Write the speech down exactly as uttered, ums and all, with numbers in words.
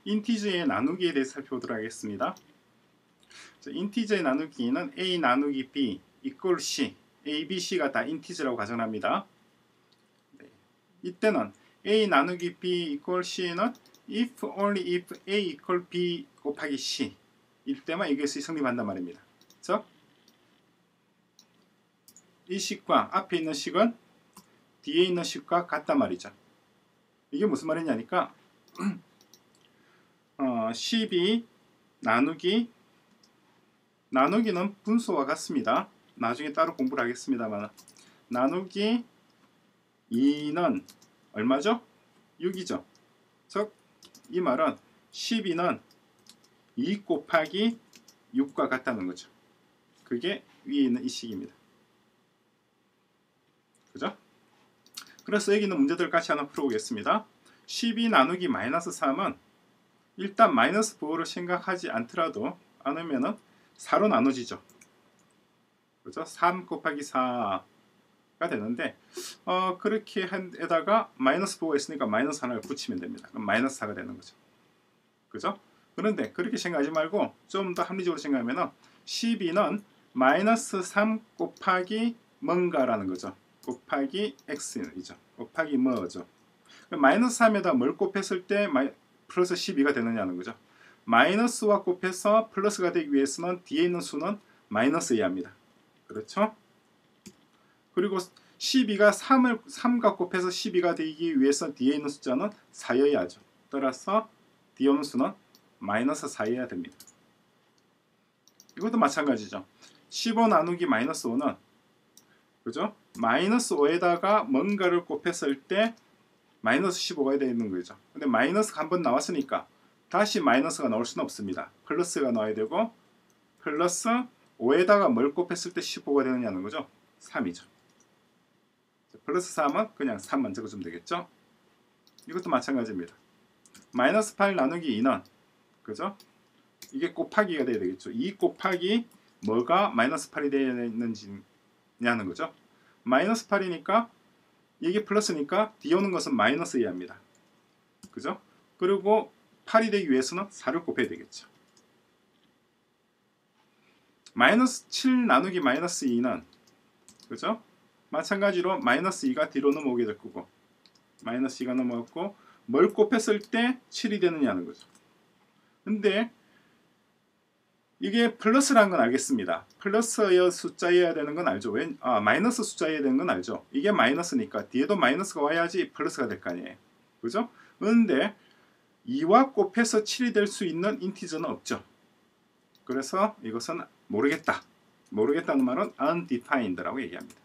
인티저의 나누기에 대해서 살펴보도록 하겠습니다. 자, 인티저의 나누기는 a 나누기 b 이퀄 c, a, b, c가 다 인티저라고 가정합니다. 네. 이때는 a 나누기 b 이퀄 c는 if only if a 이퀄 b 곱하기 c 일 때만 이것이 성립한단 말입니다. 즉, 이 식과 앞에 있는 식은 뒤에 있는 식과 같단 말이죠. 이게 무슨 말이냐니까 어, 십이 나누기 나누기는 분수와 같습니다. 나중에 따로 공부를 하겠습니다만 나누기 이는 얼마죠? 육이죠. 즉 이 말은 십이는 이 곱하기 육과 같다는 거죠. 그게 위에 있는 이 식입니다. 그죠? 그래서 여기는 문제들 같이 하나 풀어보겠습니다. 십이 나누기 마이너스 삼은 일단 마이너스 부호를 생각하지 않더라도 않으면은 사로 나눠지죠. 그죠? 삼 곱하기 사가 되는데 어, 그렇게 한에다가 마이너스 부호가 있으니까 마이너스 하나를 붙이면 됩니다. 그럼 마이너스 사가 되는 거죠. 그죠? 그런데 그렇게 생각하지 말고 좀 더 합리적으로 생각하면은 십이는 마이너스 삼 곱하기 뭔가라는 거죠. 곱하기 x이죠. 곱하기 뭐죠. 마이너스 삼에다 뭘 곱했을 때 마이, 플러스 십이가 되느냐는 거죠. 마이너스와 곱해서 플러스가 되기 위해서는 뒤에 있는 수는 마이너스여야 합니다. 그렇죠? 그리고 십이가 삼을, 삼과 곱해서 십이가 되기 위해서 뒤에 있는 숫자는 사여야 하죠. 따라서 뒤에 오는 수는 마이너스 사여야 됩니다. 이것도 마찬가지죠. 십오 나누기 마이너스 오는 그죠? 마이너스 오에다가 뭔가를 곱했을 때 마이너스 십오가 되는 거죠. 근데 마이너스가 한 번 나왔으니까 다시 마이너스가 나올 수는 없습니다. 플러스가 나와야 되고 플러스 오에다가 뭘 곱했을 때 십오가 되느냐는 거죠. 삼이죠. 플러스 삼은 그냥 삼만 적어주면 되겠죠. 이것도 마찬가지입니다. 마이너스 팔 나누기 이는 그죠? 이게 곱하기가 돼야 되겠죠. 이 곱하기 뭐가 마이너스 팔이 되는지냐는 거죠. 마이너스 팔이니까 이게 플러스니까 뒤에 오는 것은 마이너스여야 합니다. 그죠? 그리고 팔이 되기 위해서는 사를 곱해야 되겠죠. 마이너스 칠 나누기 마이너스 이는 그죠? 마찬가지로 마이너스 이가 뒤로 넘어오게 될 거고 마이너스 이가 넘어갔고 뭘 곱했을 때 칠이 되느냐는 거죠. 근데 이게 플러스라는 건 알겠습니다. 플러스의 숫자여야 되는 건 알죠. 왜? 아, 마이너스 숫자여야 되는 건 알죠. 이게 마이너스니까 뒤에도 마이너스가 와야지 플러스가 될 거 아니에요. 그죠? 그런데 이와 곱해서 칠이 될 수 있는 인티저는 없죠. 그래서 이것은 모르겠다. 모르겠다는 말은 undefined라고 얘기합니다.